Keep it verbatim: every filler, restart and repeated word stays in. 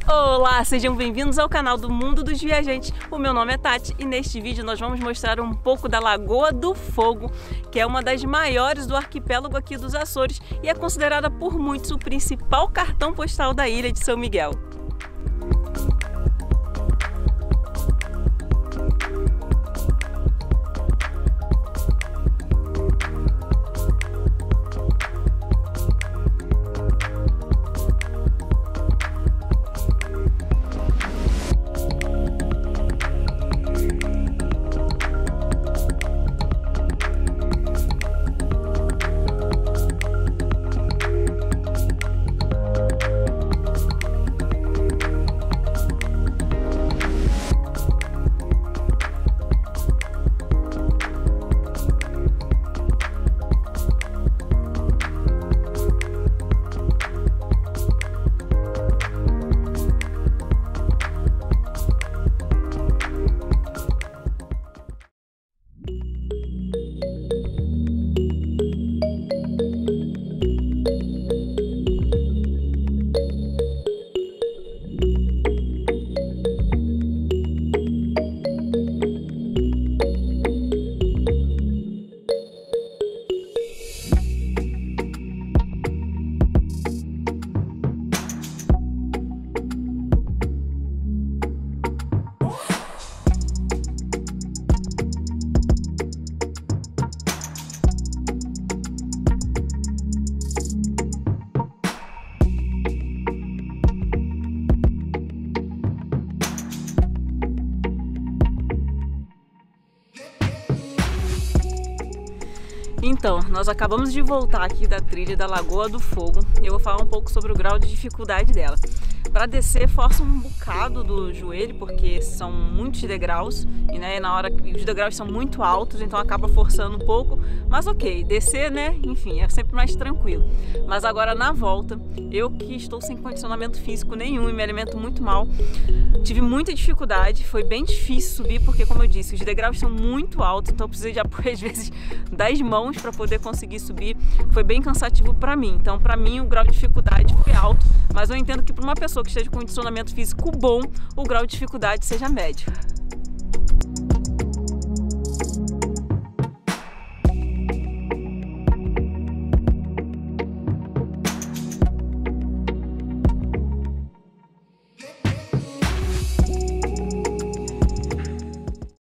Olá, sejam bem-vindos ao canal do Mundo dos Viajantes. O meu nome é Tati e neste vídeo nós vamos mostrar um pouco da Lagoa do Fogo, que é uma das maiores do arquipélago aqui dos Açores e é considerada por muitos o principal cartão postal da ilha de São Miguel. Então, nós acabamos de voltar aqui da trilha da Lagoa do Fogo e eu vou falar um pouco sobre o grau de dificuldade dela. Para descer, força um bocado do joelho, porque são muitos degraus e né, na hora os degraus são muito altos, então acaba forçando um pouco, mas ok, descer, né, enfim, é sempre mais tranquilo. Mas agora na volta, eu que estou sem condicionamento físico nenhum e me alimento muito mal, tive muita dificuldade, foi bem difícil subir, porque como eu disse, os degraus são muito altos, então eu precisei de apoio às vezes das mãos para poder conseguir subir, foi bem cansativo para mim. Então para mim o grau de dificuldade foi alto, mas eu entendo que para uma pessoa que esteja com condicionamento físico bom, o grau de dificuldade seja médio.